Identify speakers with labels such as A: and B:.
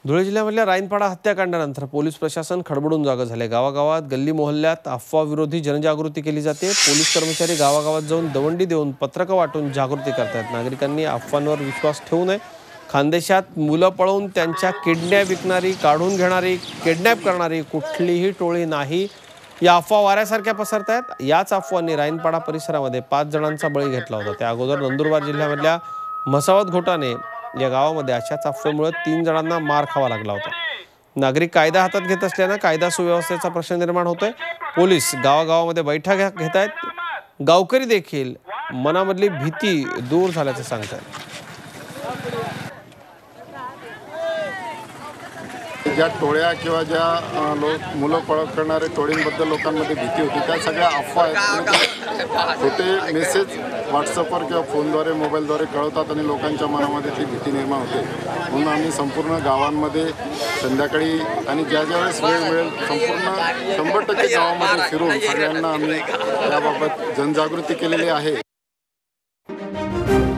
A: धुळे जिल्ह्यामधल्या राईनपाडा हत्याकांडानंतर पोलीस प्रशासन खडबडून जागं झाले। गावागावात गल्ली मोहल्ल्यात अफवा विरोधी जनजागृती केली जाते। पोलीस कर्मचारी गावागावात जाऊन दवंडी देऊन पत्रकं वाटून जागृती करतात। नागरिकांनी अफवांवर विश्वास ठेवू नये। खानदेशात मुलं पळवून त्यांच्या किडनॅप विकणारी, काढून घेणारी, किडनॅप करणारी कुठलीही टोळी नाही। या अफवा वाऱ्यासारख्या पसरतायत। याच अफवांनी राईनपाडा परिसरामध्ये 5 जणांचा बळी घेतला होता। त्या अगोदर नंदुरबार जिल्ह्यामधल्या म्हसावत घोटाने या गावामध्ये अशाच अफवेमुळे 3 जणांना मार खावा लागला होता। नागरिक कायदा हातात घेत असल्याने कायदा सुव्यवस्थेचा प्रश्न निर्माण होतोय। पोलीस गावागावामध्ये बैठका घेत आहेत। गावकरी देखील मनामधली भीती दूर झाल्याचं सांगतात।
B: ज्या टोळ्या किंवा ज्या मुलं पळत करणारे टोळींबद्दल लोकांमध्ये भीती होती, त्या सगळ्या अफवा आहेत। खोटे मेसेज व्हॉट्सअपवर किंवा फोनद्वारे, मोबाईलद्वारे कळवतात आणि लोकांच्या मनामध्ये ती भीती निर्माण होते। म्हणून आम्ही संपूर्ण गावांमध्ये संध्याकाळी आणि ज्या वेळेस वेळ मिळेल संपूर्ण 100% गावामध्ये फिरून सगळ्यांना आम्ही त्याबाबत जनजागृती केलेली आहे।